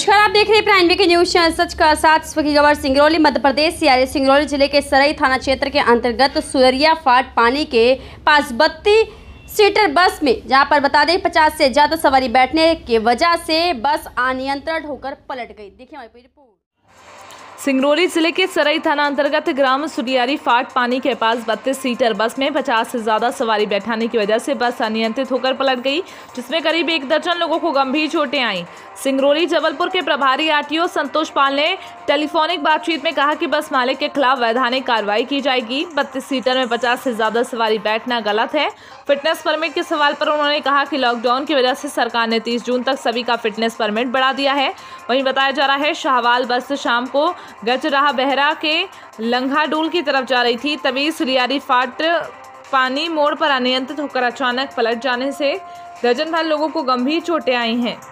नमस्कार, आप देख रहे हैं प्राइम वीके न्यूज चैनल सच का साथ। इस वक्त की खबर सिंगरौली मध्य प्रदेश से आ रही। सिंगरौली जिले के सरई थाना क्षेत्र के अंतर्गत सुररिया फाट पानी के पास 32 सीटर बस में, जहां पर बता दें 50 से ज्यादा सवारी बैठने की वजह से बस अनियंत्रित होकर पलट गई। देखिए हमारी पूरी रिपोर्ट। सिंगरौली जिले के सरई थाना अंतर्गत ग्राम सुरियारी फाट पानी के पास 32 सीटर बस में 50 से ज्यादा सवारी बैठाने की वजह से बस अनियंत्रित होकर पलट गई, जिसमें करीब 1 दर्जन लोगों को गंभीर चोटें आईं। सिंगरौली जबलपुर के प्रभारी आरटीओ संतोष पाल ने टेलीफोनिक बातचीत में कहा कि बस मालिक के खिलाफ वैधानिक कार्रवाई की जाएगी। 32 सीटर में 50 से ज्यादा सवारी बैठना गलत है। फिटनेस परमिट के सवाल पर उन्होंने कहा कि लॉकडाउन की वजह से सरकार ने 30 जून तक सभी का फिटनेस परमिट बढ़ा दिया है। वहीं बताया जा रहा है शाहवाल बस शाम को गजराह बहरा के लंघाडूल की तरफ जा रही थी, तभी सुरियारी फाट पानी मोड़ पर अनियंत्रित होकर अचानक पलट जाने से दर्जन भर लोगों को गंभीर चोटें आई हैं।